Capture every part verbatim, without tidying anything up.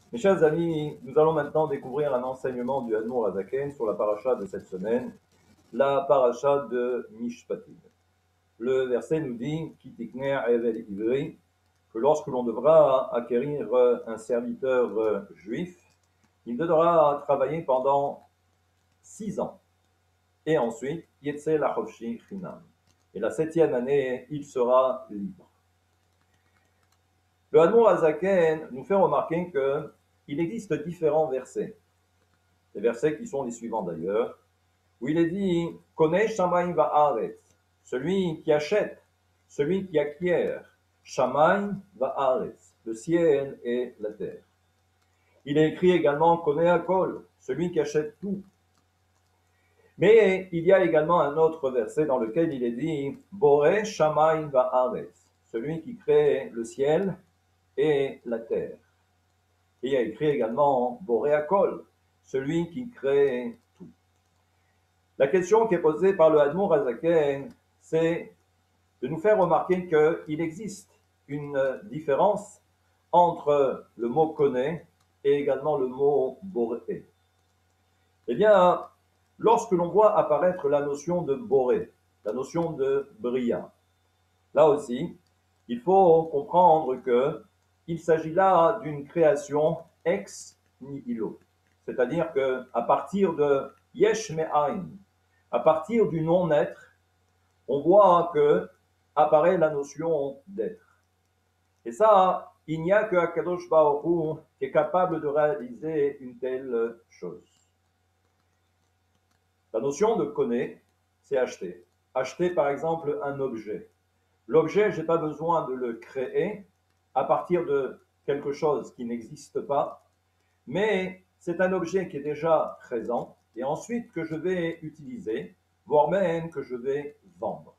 Mes chers amis, nous allons maintenant découvrir un enseignement du Admour Azaken sur la paracha de cette semaine, la paracha de Mishpatim. Le verset nous dit Kitikner Evel Ivri, que lorsque l'on devra acquérir un serviteur juif, il devra travailler pendant six ans. Et ensuite, Yetze Lachovshi Chinam. Et la septième année, il sera libre. Le Admour Azaken nous fait remarquer que il existe différents versets. Les versets qui sont les suivants d'ailleurs, où il est dit Konei Shamayim Va'aretz, celui qui achète, celui qui acquiert, Shamayim Va'aretz, le ciel et la terre. Il est écrit également Konei Hakol, celui qui achète tout. Mais il y a également un autre verset dans lequel il est dit Boré Shamayim Va'aretz, celui qui crée le ciel et la terre. Et il y a écrit également Boré Hakol, celui qui crée tout. La question qui est posée par le Admour Azaken, c'est de nous faire remarquer qu'il existe une différence entre le mot connaît et également le mot boré. Eh bien, lorsque l'on voit apparaître la notion de boré, la notion de bria, là aussi, il faut comprendre qu'il s'agit là d'une création ex nihilo, c'est-à-dire qu'à partir de yesh me'ain, à partir du non-être, on voit que apparaît la notion d'être. Et ça, il n'y a que Akadosh Baruch Hu qui est capable de réaliser une telle chose. La notion de connaître, c'est acheter. Acheter par exemple un objet. L'objet, je n'ai pas besoin de le créer à partir de quelque chose qui n'existe pas, mais c'est un objet qui est déjà présent et ensuite que je vais utiliser, voire même que je vais vendre.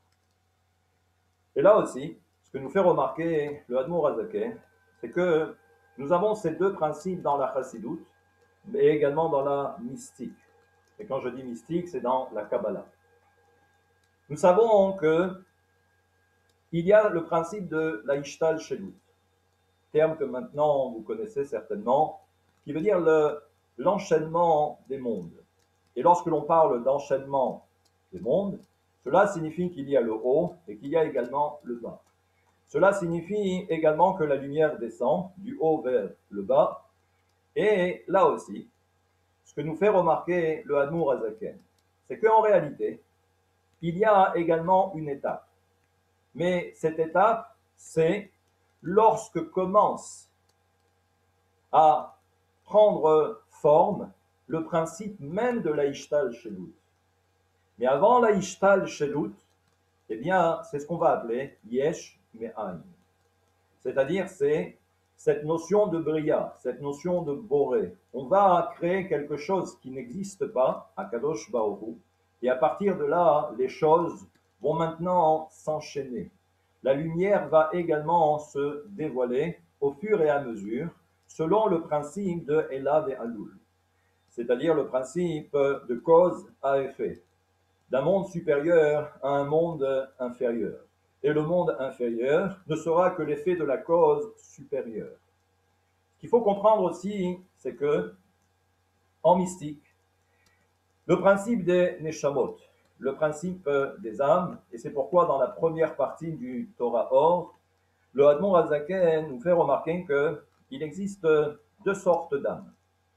Et là aussi, ce que nous fait remarquer le Admour Azaken, c'est que nous avons ces deux principes dans la Chassidoute, mais également dans la mystique. Et quand je dis mystique, c'est dans la Kabbalah. Nous savons que il y a le principe de la Ishtal Shelut, terme que maintenant vous connaissez certainement, qui veut dire le, l'enchaînement des mondes. Et lorsque l'on parle d'enchaînement des mondes, cela signifie qu'il y a le haut et qu'il y a également le bas. Cela signifie également que la lumière descend du haut vers le bas. Et là aussi, ce que nous fait remarquer le Admour Azaken, c'est qu'en réalité, il y a également une étape. Mais cette étape, c'est lorsque commence à prendre forme le principe même de la Ishtal Shelut. Mais avant la Ishtal Shelut, eh bien, c'est ce qu'on va appeler Yesh Me'ain. C'est-à-dire, c'est cette notion de bria, cette notion de boré. On va créer quelque chose qui n'existe pas, à Kadosh Baruch Hu, et à partir de là, les choses vont maintenant s'enchaîner. La lumière va également se dévoiler au fur et à mesure, selon le principe de Elav et Alul, c'est-à-dire le principe de cause à effet, d'un monde supérieur à un monde inférieur. Et le monde inférieur ne sera que l'effet de la cause supérieure. Ce qu'il faut comprendre aussi, c'est que, en mystique, le principe des Neshamot, le principe des âmes, et c'est pourquoi dans la première partie du Torah Or, le Admon Azaken nous fait remarquer qu'il existe deux sortes d'âmes.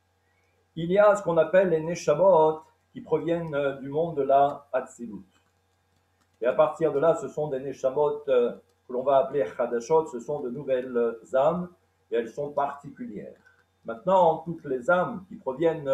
Il y a ce qu'on appelle les Neshamot qui proviennent du monde de la Hatzilut. Et à partir de là, ce sont des Neshamot que l'on va appeler Chadashot, ce sont de nouvelles âmes et elles sont particulières. Maintenant, toutes les âmes qui proviennent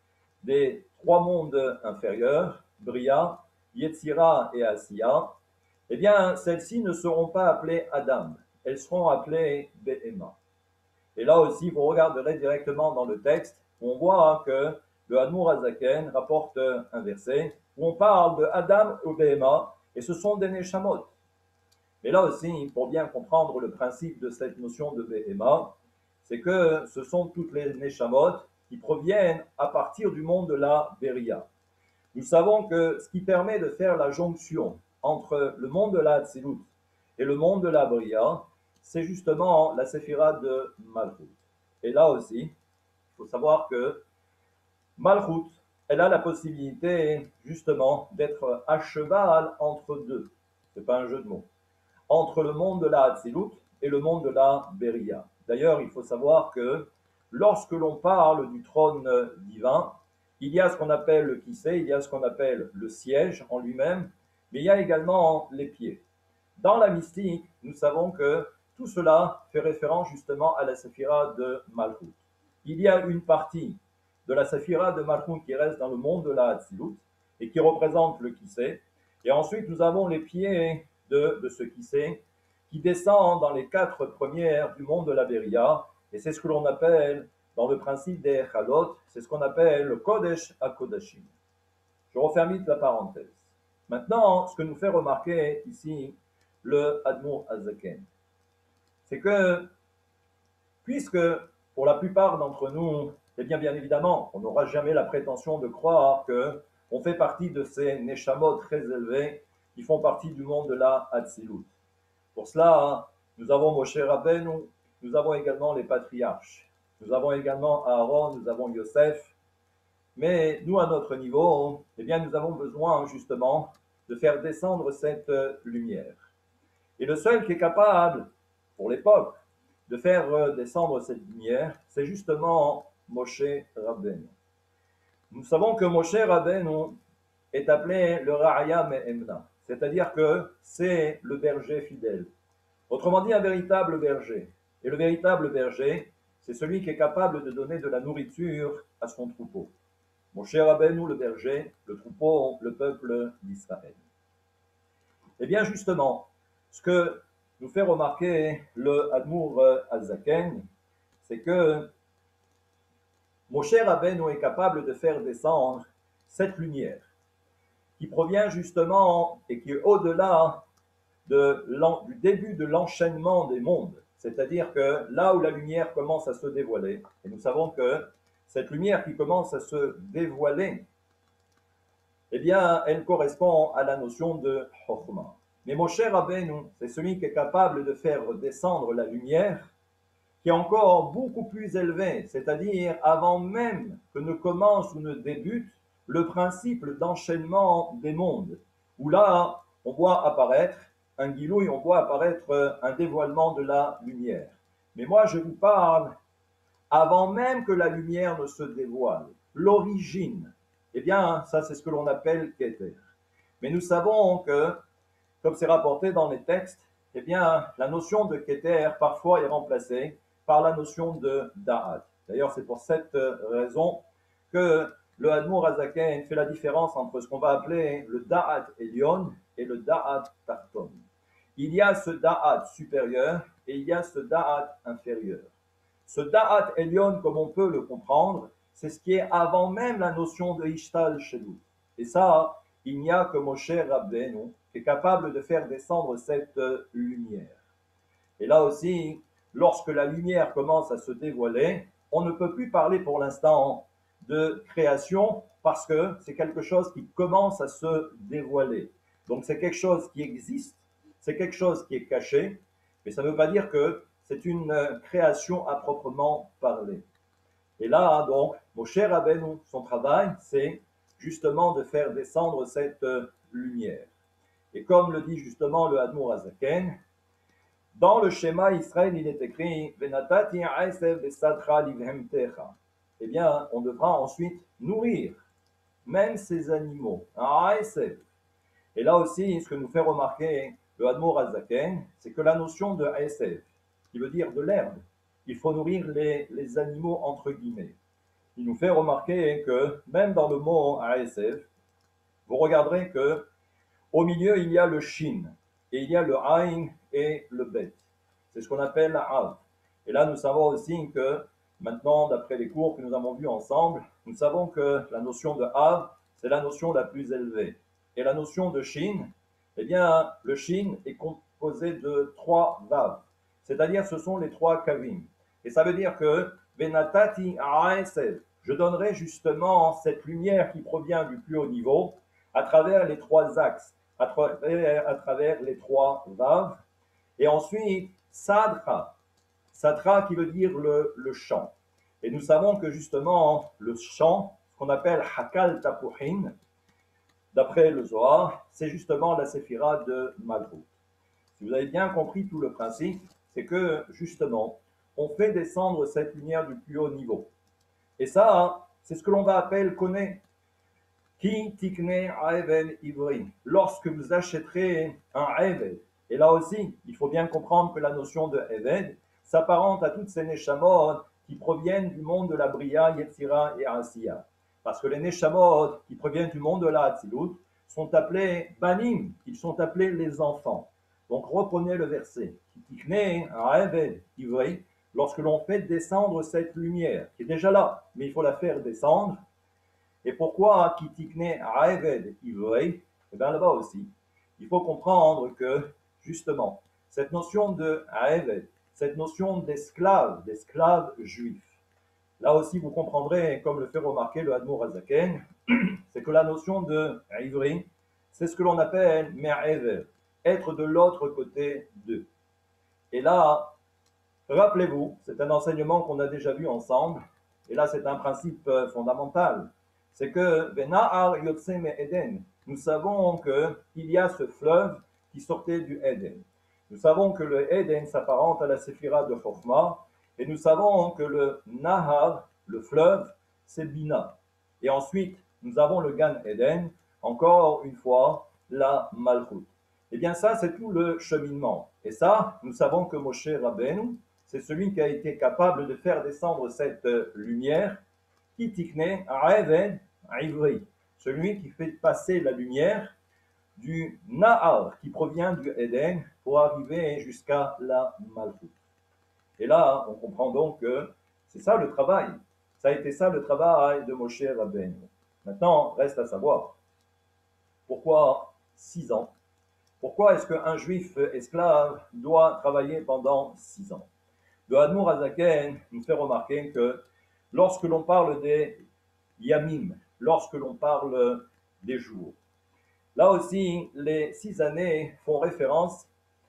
des trois mondes inférieurs, Bria, Yetzira et Asiya, eh bien, celles-ci ne seront pas appelées Adam, elles seront appelées Behema. Et là aussi, vous regarderez directement dans le texte, on voit que le Admour Azaken rapporte un verset où on parle de Adam ou Behema, et ce sont des Neshamot. Mais là aussi, pour bien comprendre le principe de cette notion de Behema, c'est que ce sont toutes les Neshamot qui proviennent à partir du monde de la Beria. Nous savons que ce qui permet de faire la jonction entre le monde de la Hatzilut et le monde de la Bria, c'est justement la séphira de Malchut. Et là aussi, faut savoir que Malchut, elle a la possibilité justement d'être à cheval entre deux. Ce n'est pas un jeu de mots. Entre le monde de la Hatzilut et le monde de la Beria. D'ailleurs, il faut savoir que lorsque l'on parle du trône divin, il y a ce qu'on appelle le kissé, il y a ce qu'on appelle le siège en lui-même, mais il y a également les pieds. Dans la mystique, nous savons que tout cela fait référence justement à la Séphira de Malchut. Il y a une partie de la Séphira de Malchut qui reste dans le monde de la Hatzilut et qui représente le kissé. Et ensuite, nous avons les pieds de, de ce kissé qui descend dans les quatre premières du monde de la Beria. Et c'est ce que l'on appelle, dans le principe des Chalot, c'est ce qu'on appelle le Kodesh HaKodashim. Je referme vite la parenthèse. Maintenant, ce que nous fait remarquer ici le Admour Azaken, c'est que, puisque pour la plupart d'entre nous, eh bien, bien évidemment, on n'aura jamais la prétention de croire qu'on fait partie de ces Neshamot très élevés qui font partie du monde de la Hatzilut. Pour cela, nous avons Moshe Rabbeinu, nous avons également les patriarches, nous avons également Aaron, nous avons Yosef, mais nous, à notre niveau, eh bien, nous avons besoin justement de faire descendre cette lumière. Et le seul qui est capable, pour l'époque, de faire descendre cette lumière, c'est justement Moshe Rabbeinu. Nous savons que Moshe Rabbeinu est appelé le Ra'aya Me'emna, c'est-à-dire que c'est le berger fidèle. Autrement dit, un véritable berger. Et le véritable berger, c'est celui qui est capable de donner de la nourriture à son troupeau. Moshe Rabbeinu, le berger, le troupeau, le peuple d'Israël. Eh bien, justement, ce que nous fait remarquer le Admour Azaken, c'est que Moshe Rabbeinu est capable de faire descendre cette lumière qui provient justement et qui est au-delà de du début de l'enchaînement des mondes. C'est-à-dire que là où la lumière commence à se dévoiler, et nous savons que cette lumière qui commence à se dévoiler, eh bien, elle correspond à la notion de Chokhmah. Mais Moshe Rabbeinu, c'est celui qui est capable de faire descendre la lumière, qui est encore beaucoup plus élevée, c'est-à-dire avant même que ne commence ou ne débute le principe d'enchaînement des mondes, où là, on voit apparaître un guilouille, on voit apparaître un dévoilement de la lumière. Mais moi, je vous parle avant même que la lumière ne se dévoile, l'origine. Eh bien, ça, c'est ce que l'on appelle Keter. Mais nous savons que, comme c'est rapporté dans les textes, eh bien, la notion de Keter, parfois, est remplacée par la notion de Da'at. D'ailleurs, c'est pour cette raison que le Admour Azaken fait la différence entre ce qu'on va appeler le Da'at Elyon et le Da'at Tarton. Il y a ce Da'at supérieur et il y a ce Da'at inférieur. Ce Da'at Elyon, comme on peut le comprendre, c'est ce qui est avant même la notion de Ishtal Shelut. Et ça, il n'y a que Moshe Rabbeinu qui est capable de faire descendre cette lumière. Et là aussi, lorsque la lumière commence à se dévoiler, on ne peut plus parler pour l'instant de création parce que c'est quelque chose qui commence à se dévoiler. Donc c'est quelque chose qui existe, c'est quelque chose qui est caché, mais ça ne veut pas dire que c'est une création à proprement parler. Et là, donc, Moshe Rabbeinu, son travail, c'est justement de faire descendre cette lumière. Et comme le dit justement le Admour Azaken, dans le schéma Israël, il est écrit Venatati Aesev Besadcha Livhemtecha. Eh bien, on devra ensuite nourrir même ces animaux. Aesev. Et là aussi, ce que nous fait remarquer le Admour Azaken, c'est que la notion de Aesev, qui veut dire de l'herbe, il faut nourrir les, les animaux entre guillemets. Il nous fait remarquer que même dans le mot Aesev, vous regarderez que au milieu, il y a le Shin, et il y a le Ain et le Bet. C'est ce qu'on appelle la Av. Et là, nous savons aussi que, maintenant, d'après les cours que nous avons vus ensemble, nous savons que la notion de Av, c'est la notion la plus élevée. Et la notion de Shin, eh bien, le Shin est composé de trois Vav. C'est-à-dire, ce sont les trois Kavim. Et ça veut dire que, Venatati Aesev, je donnerai justement cette lumière qui provient du plus haut niveau à travers les trois axes, à travers, à travers les trois Vav. Et ensuite, Sadra, Sadra qui veut dire le, le chant. Et nous savons que justement, le chant, ce qu'on appelle Hakal Tapuhin, d'après le Zohar, c'est justement la séphira de Malchut. Si vous avez bien compris tout le principe, c'est que justement, on fait descendre cette lumière du plus haut niveau. Et ça, c'est ce que l'on va appeler connaître. Ki tikne aevel ivri. Lorsque vous achèterez un eved, et là aussi, il faut bien comprendre que la notion de eved s'apparente à toutes ces neshamot qui proviennent du monde de la Bria, Yetzira et Asiya. Parce que les neshamot qui proviennent du monde de la Hatzilut sont appelés banim, ils sont appelés les enfants. Donc reprenez le verset. Ki tikne aevel ivri. Lorsque l'on fait descendre cette lumière, qui est déjà là, mais il faut la faire descendre. Et pourquoi Kitikne Aeved Ivrei? Eh bien là-bas aussi, il faut comprendre que, justement, cette notion de Aeved, cette notion d'esclave, d'esclave juif, là aussi vous comprendrez, comme le fait remarquer le Admour Azaken, c'est que la notion de Ivri, c'est ce que l'on appelle Me'ever, être de l'autre côté d'eux. Et là, rappelez-vous, c'est un enseignement qu'on a déjà vu ensemble, et là c'est un principe fondamental. C'est que Venahar Yotse Eden, nous savons qu'il y a ce fleuve qui sortait du Eden. Nous savons que le Eden s'apparente à la séphira de Chokhmah, et nous savons que le Nahar, le fleuve, c'est Bina. Et ensuite, nous avons le Gan Eden, encore une fois, la Malchut. Eh bien ça, c'est tout le cheminement. Et ça, nous savons que Moshe Rabbeinu, c'est celui qui a été capable de faire descendre cette lumière, qui tikne Aeved Ivri, celui qui fait passer la lumière du Nahar, qui provient du Eden, pour arriver jusqu'à la Malchut. Et là, on comprend donc que c'est ça le travail. Ça a été ça le travail de Moshe Rabbeinu. Maintenant, reste à savoir, pourquoi six ans? Pourquoi est-ce qu'un juif esclave doit travailler pendant six ans? Le Admour Azaken nous fait remarquer que lorsque l'on parle des Yamim, lorsque l'on parle des jours, là aussi, les six années font référence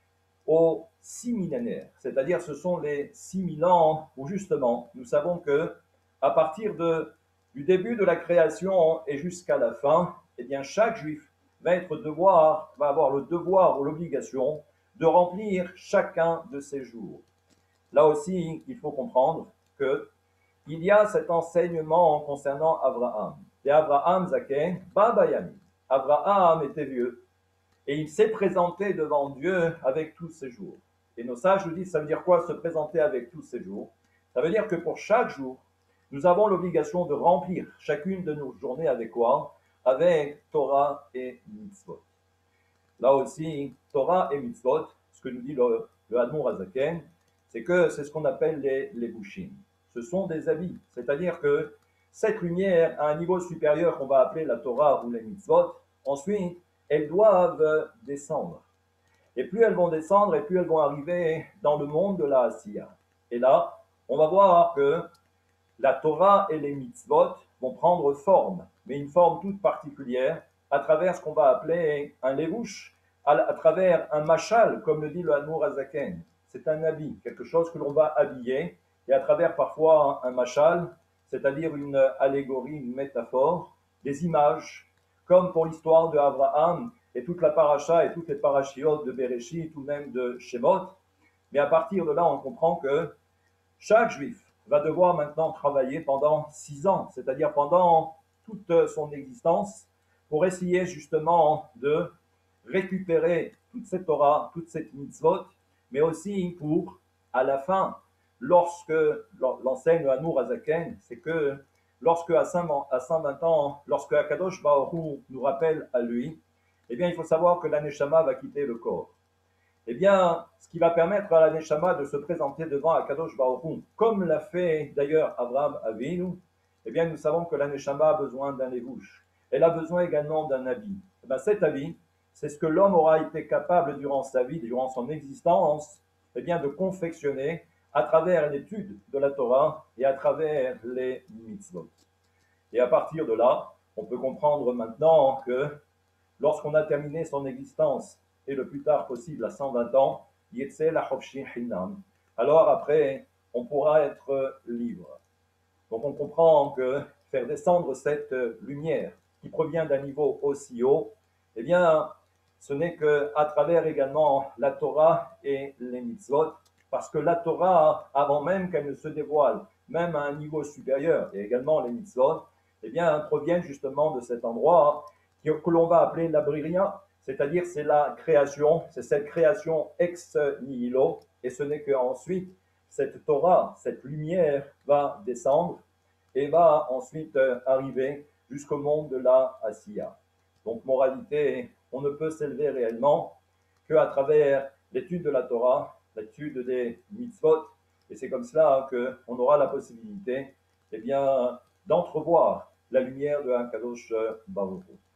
aux six millénaires, c'est-à-dire ce sont les six mille ans où justement nous savons que à partir de, du début de la création et jusqu'à la fin, eh bien chaque juif va être devoir, va avoir le devoir ou l'obligation de remplir chacun de ces jours. Là aussi, il faut comprendre que il y a cet enseignement concernant Abraham. Et Abraham Zaken, Baba Yami. Abraham était vieux et il s'est présenté devant Dieu avec tous ses jours. Et nos sages nous disent, ça veut dire quoi se présenter avec tous ses jours? Ça veut dire que pour chaque jour, nous avons l'obligation de remplir chacune de nos journées avec quoi? Avec Torah et Mitzvot. Là aussi, Torah et Mitzvot, ce que nous dit le, le Admour Azaken, c'est que c'est ce qu'on appelle les, les bouchim. Ce sont des habits, c'est-à-dire que cette lumière à un niveau supérieur qu'on va appeler la Torah ou les Mitzvot, ensuite, elles doivent descendre. Et plus elles vont descendre, et plus elles vont arriver dans le monde de la Asiya. Et là, on va voir que la Torah et les Mitzvot vont prendre forme, mais une forme toute particulière, à travers ce qu'on va appeler un levouche, à, à travers un machal, comme le dit le Admour Azaken. C'est un habit, quelque chose que l'on va habiller, et à travers parfois un, un machal, c'est-à-dire une allégorie, une métaphore, des images, comme pour l'histoire de Abraham et toute la paracha et toutes les parachiotes de Bereshit ou même de Shemot. Mais à partir de là, on comprend que chaque juif va devoir maintenant travailler pendant six ans, c'est-à-dire pendant toute son existence, pour essayer justement de récupérer toute cette Torah, toute cette mitzvot, mais aussi pour, à la fin, lorsque l'enseigne Admour Azaken, c'est que lorsque à cent vingt ans, lorsque Akadosh Baruch Hu nous rappelle à lui, eh bien il faut savoir que la Neshama va quitter le corps. Eh bien, ce qui va permettre à la Neshama de se présenter devant Akadosh Baruch Hu, comme l'a fait d'ailleurs Abraham Avinu, eh bien nous savons que la Neshama a besoin d'un levouche. Elle a besoin également d'un habit. Eh bien, cet habit, c'est ce que l'homme aura été capable durant sa vie, durant son existence, eh bien, de confectionner à travers l'étude de la Torah et à travers les mitzvot. Et à partir de là, on peut comprendre maintenant que lorsqu'on a terminé son existence, et le plus tard possible à cent vingt ans, Yetzel HaChofshi Hinam, alors après, on pourra être libre. Donc on comprend que faire descendre cette lumière qui provient d'un niveau aussi haut, eh bien, ce n'est qu'à travers également la Torah et les mitzvot, parce que la Torah, avant même qu'elle ne se dévoile, même à un niveau supérieur, et également les mitzvot, eh bien, proviennent justement de cet endroit que l'on va appeler la Bria, c'est-à-dire c'est la création, c'est cette création ex nihilo, et ce n'est qu'ensuite cette Torah, cette lumière va descendre et va ensuite arriver jusqu'au monde de la Asiya. Donc, moralité, on ne peut s'élever réellement qu'à travers l'étude de la Torah, l'étude des mitzvot, et c'est comme cela qu'on aura la possibilité, eh bien, d'entrevoir la lumière de Hakadosh Baruch Hu.